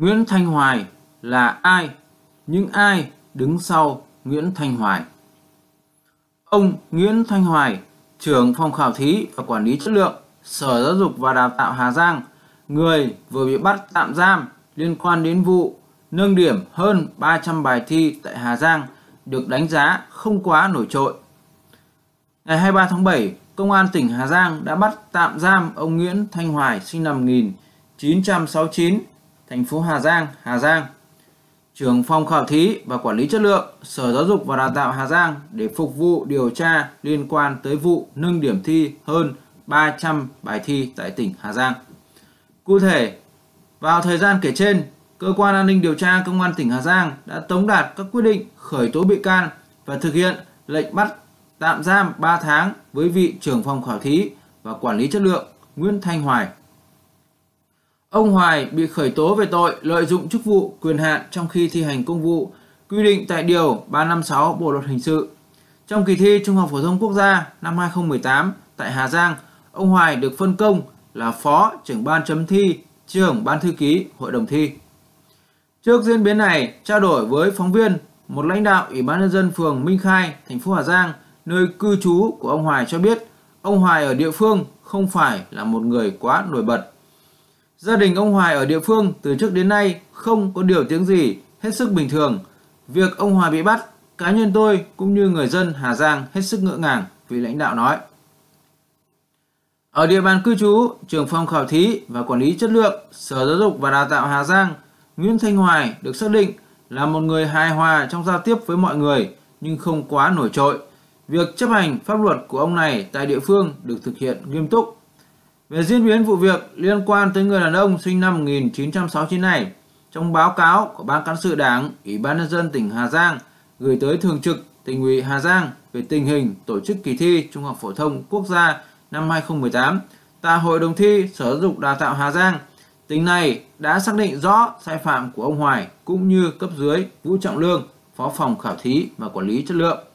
Nguyễn Thanh Hoài là ai? Những ai đứng sau Nguyễn Thanh Hoài? Ông Nguyễn Thanh Hoài, trưởng phòng khảo thí và quản lý chất lượng, Sở Giáo dục và Đào tạo Hà Giang, người vừa bị bắt tạm giam liên quan đến vụ nâng điểm hơn 300 bài thi tại Hà Giang, được đánh giá không quá nổi trội. Ngày 23 tháng 7, Công an tỉnh Hà Giang đã bắt tạm giam ông Nguyễn Thanh Hoài sinh năm 1969, thành phố Hà Giang, trưởng phòng khảo thí và quản lý chất lượng, Sở Giáo dục và Đào tạo Hà Giang để phục vụ điều tra liên quan tới vụ nâng điểm thi hơn 300 bài thi tại tỉnh Hà Giang. Cụ thể, vào thời gian kể trên, Cơ quan An ninh Điều tra Công an tỉnh Hà Giang đã tống đạt các quyết định khởi tố bị can và thực hiện lệnh bắt tạm giam 3 tháng với vị trưởng phòng khảo thí và quản lý chất lượng Nguyễn Thanh Hoài. Ông Hoài bị khởi tố về tội lợi dụng chức vụ quyền hạn trong khi thi hành công vụ, quy định tại Điều 356 Bộ Luật Hình sự. Trong kỳ thi Trung học Phổ thông Quốc gia năm 2018 tại Hà Giang, ông Hoài được phân công là Phó trưởng ban chấm thi, trưởng ban thư ký Hội đồng thi. Trước diễn biến này, trao đổi với phóng viên, một lãnh đạo Ủy ban nhân dân phường Minh Khai, thành phố Hà Giang, nơi cư trú của ông Hoài cho biết, ông Hoài ở địa phương không phải là một người quá nổi bật. Gia đình ông Hoài ở địa phương từ trước đến nay không có điều tiếng gì, hết sức bình thường. Việc ông Hoài bị bắt, cá nhân tôi cũng như người dân Hà Giang hết sức ngỡ ngàng, vị lãnh đạo nói. Ở địa bàn cư trú, trưởng phòng khảo thí và quản lý chất lượng, Sở Giáo dục và Đào tạo Hà Giang, Nguyễn Thanh Hoài được xác định là một người hài hòa trong giao tiếp với mọi người nhưng không quá nổi trội. Việc chấp hành pháp luật của ông này tại địa phương được thực hiện nghiêm túc. Về diễn biến vụ việc liên quan tới người đàn ông sinh năm 1969 này, trong báo cáo của Ban Cán sự Đảng, Ủy ban nhân dân tỉnh Hà Giang gửi tới Thường trực Tỉnh ủy Hà Giang về tình hình tổ chức kỳ thi Trung học Phổ thông Quốc gia năm 2018 tại Hội đồng thi Sở Giáo dục Đào tạo Hà Giang, tỉnh này đã xác định rõ sai phạm của ông Hoài cũng như cấp dưới Vũ Trọng Lương, Phó phòng khảo thí và quản lý chất lượng.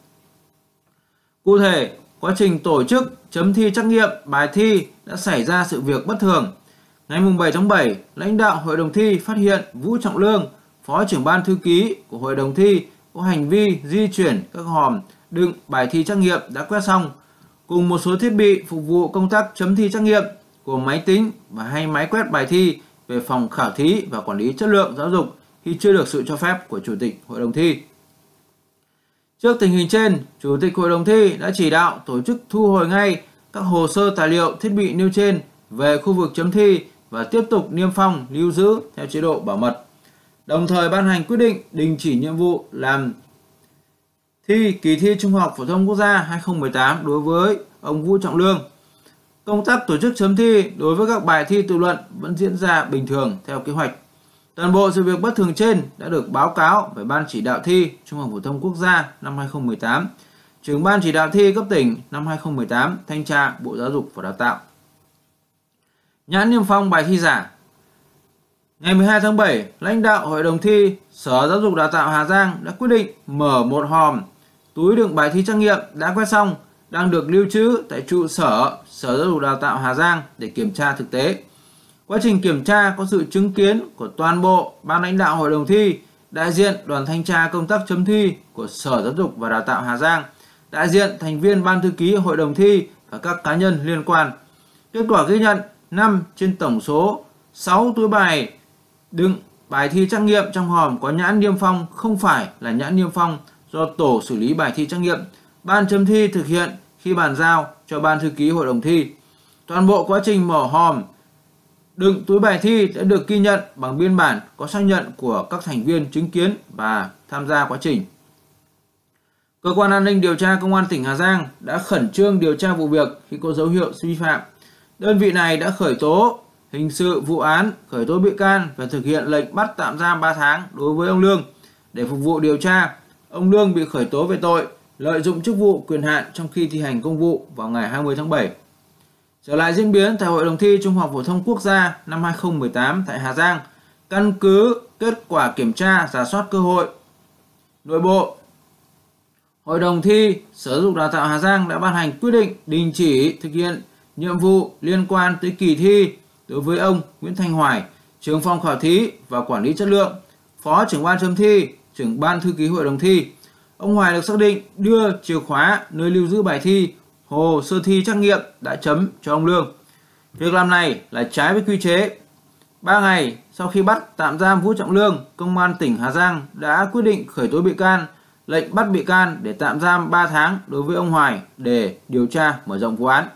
Cụ thể, quá trình tổ chức chấm thi trắc nghiệm bài thi đã xảy ra sự việc bất thường. Ngày 7 tháng 7, lãnh đạo Hội đồng thi phát hiện Vũ Trọng Lương, Phó trưởng ban thư ký của Hội đồng thi, có hành vi di chuyển các hòm đựng bài thi trắc nghiệm đã quét xong, cùng một số thiết bị phục vụ công tác chấm thi trắc nghiệm của máy tính và hay máy quét bài thi về phòng khảo thí và quản lý chất lượng giáo dục khi chưa được sự cho phép của Chủ tịch Hội đồng thi. Trước tình hình trên, Chủ tịch Hội đồng thi đã chỉ đạo tổ chức thu hồi ngay các hồ sơ tài liệu thiết bị nêu trên về khu vực chấm thi và tiếp tục niêm phong lưu giữ theo chế độ bảo mật. Đồng thời ban hành quyết định đình chỉ nhiệm vụ làm thi kỳ thi Trung học Phổ thông Quốc gia 2018 đối với ông Vũ Trọng Lương. Công tác tổ chức chấm thi đối với các bài thi tự luận vẫn diễn ra bình thường theo kế hoạch. Toàn bộ sự việc bất thường trên đã được báo cáo về Ban chỉ đạo thi Trung học Phổ thông Quốc gia năm 2018, trưởng Ban chỉ đạo thi cấp tỉnh năm 2018, Thanh tra Bộ Giáo dục và Đào tạo. Nhãn niêm phong bài thi giả. Ngày 12 tháng 7, lãnh đạo Hội đồng thi Sở Giáo dục Đào tạo Hà Giang đã quyết định mở một hòm túi đựng bài thi trắc nghiệm đã quét xong đang được lưu trữ tại trụ sở Sở Giáo dục Đào tạo Hà Giang để kiểm tra thực tế. Quá trình kiểm tra có sự chứng kiến của toàn bộ ban lãnh đạo Hội đồng thi, đại diện đoàn thanh tra công tác chấm thi của Sở Giáo dục và Đào tạo Hà Giang, đại diện thành viên ban thư ký Hội đồng thi và các cá nhân liên quan. Kết quả ghi nhận 5 trên tổng số 6 túi bài đựng bài thi trắc nghiệm trong hòm có nhãn niêm phong không phải là nhãn niêm phong do tổ xử lý bài thi trắc nghiệm, ban chấm thi thực hiện khi bàn giao cho ban thư ký Hội đồng thi. Toàn bộ quá trình mở hòm đựng túi bài thi đã được ghi nhận bằng biên bản có xác nhận của các thành viên chứng kiến và tham gia quá trình. Cơ quan An ninh Điều tra Công an tỉnh Hà Giang đã khẩn trương điều tra vụ việc khi có dấu hiệu vi phạm. Đơn vị này đã khởi tố hình sự vụ án, khởi tố bị can và thực hiện lệnh bắt tạm giam 3 tháng đối với ông Lương. Để phục vụ điều tra, ông Lương bị khởi tố về tội lợi dụng chức vụ quyền hạn trong khi thi hành công vụ vào ngày 20 tháng 7. Trở lại diễn biến tại Hội đồng thi Trung học Phổ thông Quốc gia năm 2018 tại Hà Giang, căn cứ kết quả kiểm tra rà soát cơ hội nội bộ, Hội đồng thi Sở Giáo dục Đào tạo Hà Giang đã ban hành quyết định đình chỉ thực hiện nhiệm vụ liên quan tới kỳ thi đối với ông Nguyễn Thanh Hoài trưởng phòng khảo thí và quản lý chất lượng, phó trưởng ban chấm thi, trưởng ban thư ký hội đồng thi. Ông Hoài được xác định đưa chìa khóa nơi lưu giữ bài thi, hồ sơ thi trắc nghiệm đã chấm cho ông Lương. Việc làm này là trái với quy chế. 3 ngày sau khi bắt tạm giam Vũ Trọng Lương, Công an tỉnh Hà Giang đã quyết định khởi tố bị can, lệnh bắt bị can để tạm giam 3 tháng đối với ông Hoài để điều tra mở rộng vụ án.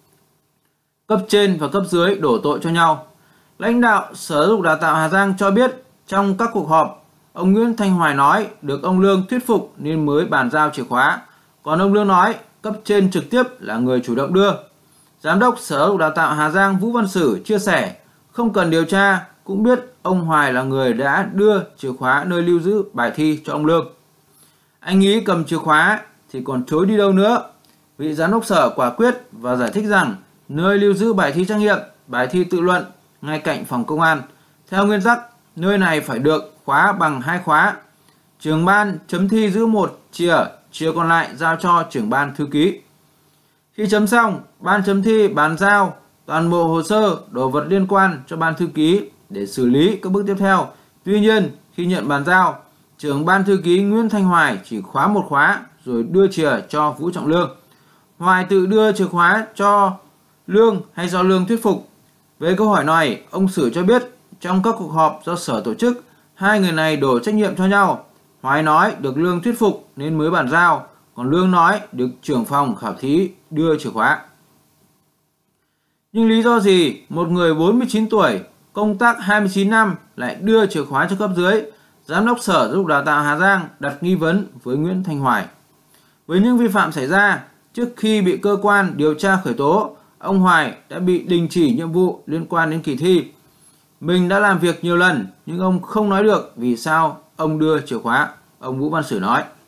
Cấp trên và cấp dưới đổ tội cho nhau. Lãnh đạo Sở Giáo dục Đào tạo Hà Giang cho biết trong các cuộc họp, ông Nguyễn Thanh Hoài nói được ông Lương thuyết phục nên mới bàn giao chìa khóa. Còn ông Lương nói cấp trên trực tiếp là người chủ động đưa. Giám đốc Sở Giáo dục Đào tạo Hà Giang Vũ Văn Sử chia sẻ không cần điều tra cũng biết ông Hoài là người đã đưa chìa khóa nơi lưu giữ bài thi cho ông Lương. Anh ý cầm chìa khóa thì còn chối đi đâu nữa. Vị giám đốc sở quả quyết và giải thích rằng nơi lưu giữ bài thi trắc nghiệm, bài thi tự luận ngay cạnh phòng công an. Theo nguyên tắc, nơi này phải được khóa bằng 2 khóa. Trưởng ban chấm thi giữ 1 chìa còn lại giao cho trưởng ban thư ký. Khi chấm xong, ban chấm thi bàn giao toàn bộ hồ sơ, đồ vật liên quan cho ban thư ký để xử lý các bước tiếp theo. Tuy nhiên, khi nhận bàn giao, trưởng ban thư ký Nguyễn Thanh Hoài chỉ khóa 1 khóa rồi đưa chìa cho Vũ Trọng Lương. Hoài tự đưa chìa khóa cho Lương hay do Lương thuyết phục? Về câu hỏi này, ông Sử cho biết trong các cuộc họp do sở tổ chức, hai người này đổ trách nhiệm cho nhau. Hoài nói được Lương thuyết phục nên mới bàn giao, còn Lương nói được trưởng phòng khảo thí đưa chìa khóa. Nhưng lý do gì một người 49 tuổi, công tác 29 năm lại đưa chìa khóa cho cấp dưới? Giám đốc Sở Giáo dục Đào tạo Hà Giang đặt nghi vấn với Nguyễn Thanh Hoài. Với những vi phạm xảy ra, trước khi bị cơ quan điều tra khởi tố, ông Hoài đã bị đình chỉ nhiệm vụ liên quan đến kỳ thi. Mình đã làm việc nhiều lần nhưng ông không nói được vì sao ông đưa chìa khóa, ông Vũ Văn Sử nói.